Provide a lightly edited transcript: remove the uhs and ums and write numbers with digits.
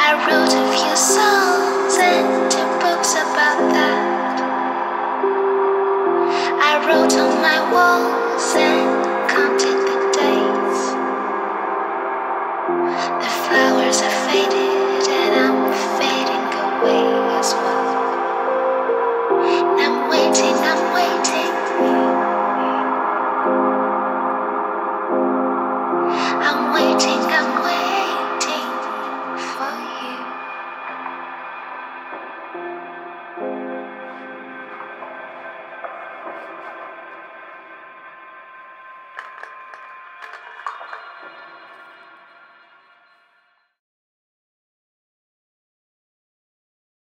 I wrote a few songs and two books about that. I wrote on my walls and counted the days. The flowers are faded and I'm fading away as well. I'm waiting, I'm waiting. I'm waiting, I'm waiting for you.